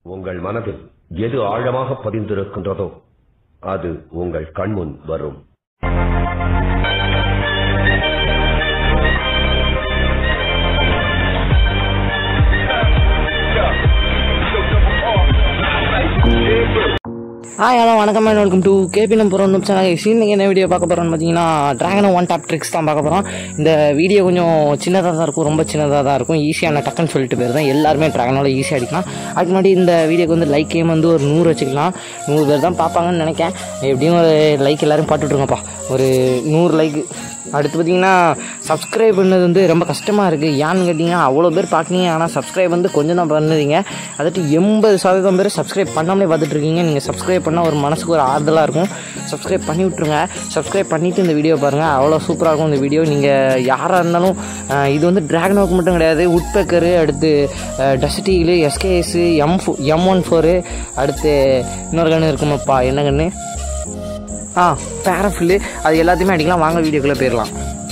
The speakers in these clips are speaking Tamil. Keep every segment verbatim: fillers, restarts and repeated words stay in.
உங்கள் மனதில் எது ஆழமாக பதிந்திருக்கின்றதோ அது உங்கள் கண்முன் வரும். ஹாய் ஹலோ வணக்கம் and welcome to KB number one channel. இன்னைக்கு என்ன வீடியோ பார்க்க போகிறோம்னு பார்த்தீங்கன்னா ட்ராகனோவ் ஒன் டாப் ட்ரிக்ஸ் தான் பார்க்க போகிறோம். இந்த வீடியோ கொஞ்சம் சின்னதாக தான் இருக்கும், ரொம்ப சின்னதாக தான் இருக்கும். ஈஸியான டக்குன்னு சொல்லிட்டு போயிருந்தேன், எல்லாருமே ட்ராகனோவில் ஈஸியாக அடிக்கலாம். அதுக்கு முன்னாடி இந்த வீடியோக்கு வந்து லைக் கேம் வந்து ஒரு நூறு வச்சுக்கலாம். நூறு பேர் தான் பார்ப்பாங்கன்னு நினைக்கிறேன். எப்படியும் ஒரு லைக் எல்லோரும் பார்த்துட்ருங்கப்பா, ஒரு நூறு லைக். அடுத்து பார்த்தீங்கன்னா சப்ஸ்கிரைப் பண்ணது வந்து ரொம்ப கஷ்டமாக இருக்குது. ஏன்னு கேட்டிங்கன்னா அவ்வளோ பேர் பார்க்குறீங்க, ஆனால் சப்ஸ்கிரைப் வந்து கொஞ்சம் தான் பண்ணுறீங்க. அதாட்டு எண்பது சதவீதம் பேர் சப்ஸ்கிரைப் பண்ணாமலே பார்த்துட்ருக்கீங்க. நீங்கள் சப்ஸ்கிரைப் பண்ணால் ஒரு மனசுக்கு ஒரு ஆறுதலாக இருக்கும். சப்ஸ்கிரைப் பண்ணி விட்ருங்க. சப்ஸ்கிரைப் பண்ணிவிட்டு இந்த வீடியோ பாருங்கள், அவ்வளோ சூப்பராக இருக்கும் இந்த வீடியோ. நீங்கள் யாராக இருந்தாலும், இது வந்து ட்ராகனோவுக்கு மட்டும் கிடையாது, உட்பெக்கரு, அடுத்து டஸ்டீலு, SKS, M four M one four, அடுத்து இன்னொரு கன்று இருக்குமாப்பா, என்ன கன்று, ஆ பேரஃபில்லு, அது எல்லாத்தையுமே அடிக்கலாம். வாங்க வீடியோக்குள்ளே போயிடலாம்.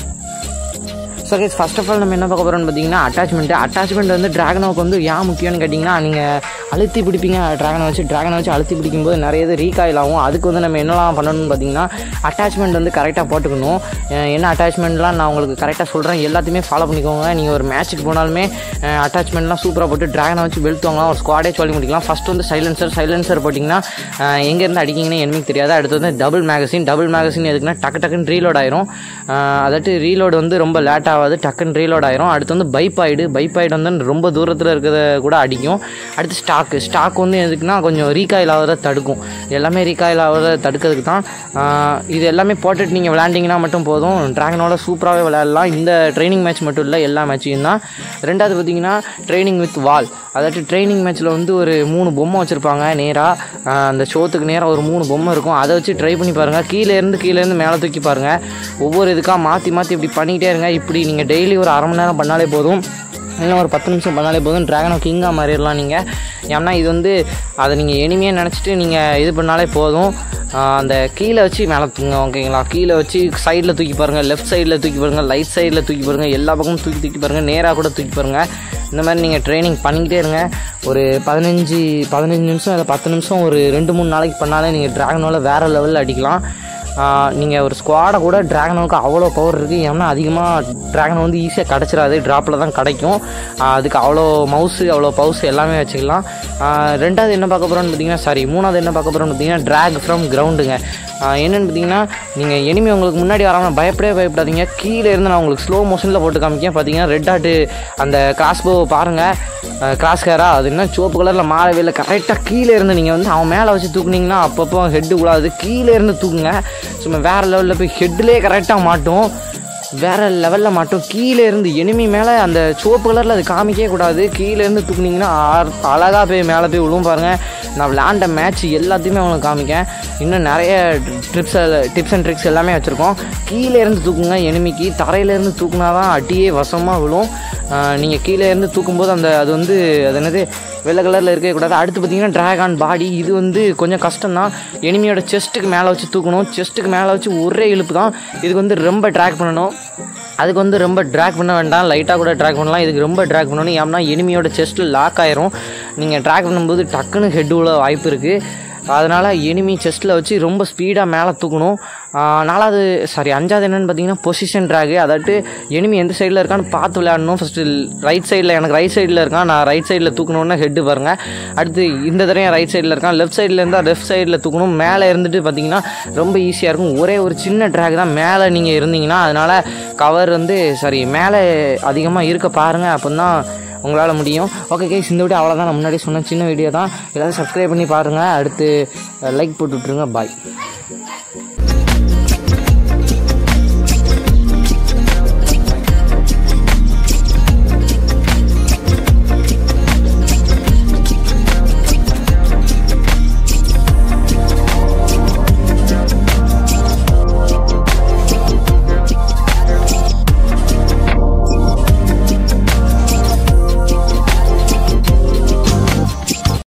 So guys, first of all நம்ம என்ன பார்க்க போகிறோம்னு பார்த்தீங்கன்னா அட்டாச்மெண்ட்டு. அட்டாச்மெண்ட் வந்து ட்ராகனோவுக்கு வந்து ஏன் முக்கியம்னு கேட்டிங்கன்னா, நீங்கள் அழுத்தி பிடிப்பீங்க ட்ராகனை வச்சு. ட்ராகனை வச்சு அழுத்தி பிடிக்கும்போது நிறைய இது ரீகாயில் ஆகும். அதுக்கு வந்து நம்ம என்னெல்லாம் பண்ணணும்னு பார்த்தீங்கன்னா அட்டாச்மெண்ட் வந்து கரெக்டாக போட்டுக்கணும். என்ன அட்டாச்மெண்ட்லாம் நான் உங்களுக்கு கரெக்டாக சொல்கிறேன், எல்லாத்தையுமே ஃபாலோ பண்ணிக்கோங்க. நீங்கள் ஒரு மேட்ச்சுக்கு போனாலுமே அட்டாச்மெண்ட்லாம் சூப்பராக போட்டு ட்ராகனை வச்சு வெளுத்துவாங்களாம், ஒரு ஸ்குவாடே சொல்லி முடிக்கலாம். ஃபஸ்ட் வந்து சைலன்சர் சைலன்சர் போட்டிங்கன்னா எங்கேருந்து அடிக்கிங்கன்னு எனக்கு தெரியாது. அடுத்து வந்து டபுள் மேகசின். டபுள் மேகசின் எதுக்குன்னா டக்கு டக்குன்னு ரீலோட் ஆயிரும். அதாட்டு ரீலோடு வந்து ரொம்ப லேட் ஆகாது, டக்குன்னு ரீலோட் ஆயிரும். அடுத்து வந்து பைப்பாய்டு. பைப்பாய்டு வந்து ரொம்ப தூரத்தில் இருக்கிறத கூட அடிக்கும். அடுத்து ஸ்டாக்கு. ஸ்டாக் வந்து எதுக்குன்னா கொஞ்சம் ரீகாயில் ஆகிறத தடுக்கும். எல்லாமே ரீகாயில் ஆகிறத தடுக்கிறதுக்கு தான். இது எல்லாமே போட்டுட்டு நீங்கள் விளையாண்டிங்கன்னா மட்டும் போதும், ட்ராகனோட சூப்பராகவே விளையாடலாம். இந்த ட்ரைனிங் மேட்ச் மட்டும் இல்லை, எல்லா மேட்சையும் தான். ரெண்டாவது பார்த்தீங்கன்னா ட்ரைனிங் வித் வால். அதாட்டு ட்ரைனிங் மேட்ச்சில் வந்து ஒரு மூணு பொம்மை வச்சுருப்பாங்க நேராக, அந்த ஷோத்துக்கு நேராக ஒரு மூணு பொம்மை இருக்கும். அதை வச்சு ட்ரை பண்ணி பாருங்கள். கீழேருந்து கீழேருந்து மேலே தூக்கி பாருங்கள். ஒவ்வொரு இதுக்காக மாற்றி மாற்றி இப்படி பண்ணிக்கிட்டே இருங்க. இப்படி நீங்கள் டெய்லி ஒரு அரை மணி நேரம் பண்ணாலே போதும், இல்லை ஒரு பத்து நிமிஷம் பண்ணாலே போதும், ட்ராகனோ கிங்காக மாறிடலாம் நீங்கள். ஏன்னா இது வந்து அதை நீங்கள் எனிமையாக நினச்சிட்டு நீங்கள் இது பண்ணாலே போதும். அந்த கீழே வச்சு மேலே தூங்க, ஓகேங்களா? கீழே வச்சு சைடில் தூக்கி பாருங்கள், லெஃப்ட் சைடில் தூக்கி பாருங்கள், ரைட் சைடில் தூக்கி பாருங்கள், எல்லா பக்கமும் தூக்கி தூக்கி பாருங்கள், நேராக கூட தூக்கி பாருங்கள். இந்த மாதிரி நீங்கள் ட்ரைனிங் பண்ணிக்கிட்டே இருங்க. ஒரு பதினஞ்சு பதினஞ்சு நிமிஷம் இல்லை பத்து நிமிஷம் ஒரு ரெண்டு மூணு நாளைக்கு பண்ணாலே நீங்கள் ட்ராகனோவில் வேறு லெவலில் அடிக்கலாம். நீங்கள் ஒரு ஸ்குவாடை கூட ட்ராகனோவுக்கு அவ்வளோ பவர் இருக்குது. ஏன்னா அதிகமாக ட்ராகனோ வந்து ஈஸியாக கிடச்சிடாது, ட்ராப்பில் தான் கிடைக்கும். அதுக்கு அவ்வளோ மவுஸு அவ்வளோ பவுஸ் எல்லாமே வச்சுக்கலாம். ரெண்டாவது என்ன பார்க்க போகிறோன்னு பார்த்தீங்கன்னா, சாரி மூணாவது என்ன பார்க்க போகிறோன்னு பார்த்தீங்கன்னா ட்ராக் ஃப்ரம் கிரவுண்டுங்க. என்னென்னு பார்த்தீங்கன்னா, நீங்கள் எனிமி உங்களுக்கு முன்னாடி வராமல் பயப்படவே பயப்படாதீங்க. கீழே இருந்து நான் உங்களுக்கு ஸ்லோ மோஷனில் போட்டு காமிக்கேன். பார்த்தீங்கன்னா ரெட் ஆட்டு அந்த கிராஸ் போ பாருங்கள், கிராஸ் கேரா அது என்ன சிவப்பு கலரில் மாறவே இல்லை. கரெக்டாக கீழே இருந்து நீங்கள் வந்து அவன் மேலே வச்சு தூக்குனீங்கன்னா அப்பப்போ ஹெட்டு கூடாது, கீழே இருந்து தூக்குங்க. சும்மா வேறு லெவலில் போய் ஹெட்லேயே கரெக்டாக மாட்டும், வேறு லெவலில் மாட்டும். கீழே இருந்து எனிமி மேலே அந்த சிவப்பு கலரில் அது காமிக்கவே கூடாது. கீழேருந்து தூக்குனிங்கன்னா அழகாக போய் மேலே போய் விழுவும். பாருங்கள், நான் விளையாண்ட மேட்ச் எல்லாத்தையுமே அவங்களுக்கு காமிக்கேன். இன்னும் நிறைய ட்ரிப்ஸ் டிப்ஸ் அண்ட் ட்ரிக்ஸ் எல்லாமே வச்சுருக்கோம். கீழே இருந்து தூக்குங்க எனிமிக்கு, தரையிலேருந்து தூக்குனா தான் அடியே வசமாக விழும். நீங்கள் கீழே இருந்து தூக்கும்போது அந்த அது வந்து அது என்னது வெள்ளை கலரில் இருக்கவே கூடாது. அடுத்து பார்த்தீங்கன்னா ட்ராகன் பாடி. இது வந்து கொஞ்சம் கஷ்டம்தான். எனிமியோட செஸ்ட்டுக்கு மேலே வச்சு தூக்கணும். செஸ்ட்டுக்கு மேலே வச்சு ஒரே இழுப்பு தான். இதுக்கு வந்து ரொம்ப ட்ராக் பண்ணணும். அதுக்கு வந்து ரொம்ப ட்ராக் பண்ண வேண்டாம், லைட்டாக கூட ட்ராக் பண்ணலாம். இதுக்கு ரொம்ப ட்ராக் பண்ணணும். ஏன்னா எனிமியோட செஸ்ட்டில் லாக் ஆயிரும். நீங்கள் ட்ராக் பண்ணும்போது டக்குன்னு ஹெட் உள்ள வாய்ப்பு இருக்குது. அதனால் எனிமி செஸ்ட்டில் வச்சு ரொம்ப ஸ்பீடாக மேலே தூக்கணும். நாலாவது சாரி அஞ்சாவது என்னென்னு பார்த்தீங்கன்னா பொசிஷன் ட்ராகு. அதாட்டு எனிமி எந்த சைடில் இருக்கான்னு பார்த்து விளையாடணும். ஃபஸ்ட்டு ரைட் சைடில், எனக்கு ரைட் சைடில் இருக்கான், நான் ரைட் சைடில் தூக்கணுன்னா ஹெட்டு பாருங்கள். அடுத்து இந்த தடவை ரைட் சைடில் இருக்கான், லெஃப்ட் சைடில் இருந்தால் லெஃப்ட் சைடில் தூக்கணும். மேலே இருந்துட்டு பார்த்தீங்கன்னா ரொம்ப ஈஸியாக இருக்கும். ஒரே ஒரு சின்ன ட்ராக் தான் மேலே நீங்கள் இருந்தீங்கன்னா, அதனால் கவர் வந்து சாரி மேலே அதிகமாக இருக்க பாருங்கள், அப்போ தான் உங்களால் முடியும். ஓகே கைஸ், இந்த வீடியோ அவ்வளோதான். நான் முன்னாடி சொன்ன சின்ன வீடியோ தான். எல்லாரும் சப்ஸ்கிரைப் பண்ணி பாருங்கள். அடுத்து லைக் போட்டு விட்ருங்க. பாய்.